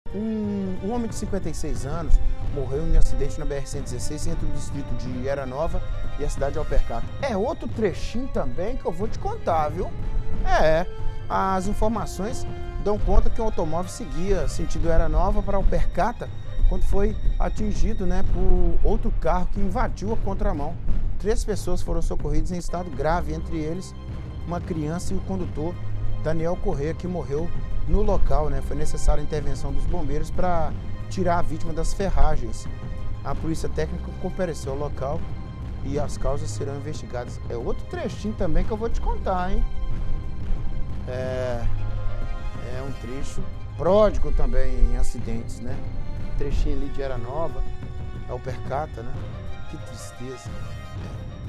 Um homem de 56 anos morreu em um acidente na BR-116 entre o distrito de Era Nova e a cidade de Alpercata. É outro trechinho também que eu vou te contar, viu? As informações dão conta que o automóvel seguia sentido Era Nova para Alpercata quando foi atingido, por outro carro que invadiu a contramão. 3 pessoas foram socorridas em estado grave, entre eles uma criança e o condutor Daniel Corrêa, que morreu no local. Foi necessária a intervenção dos bombeiros para tirar a vítima das ferragens. A polícia técnica compareceu ao local e as causas serão investigadas. É outro trechinho também que eu vou te contar, hein? É um trecho pródigo também em acidentes, Trechinho ali de Era Nova, Alpercata, Que tristeza.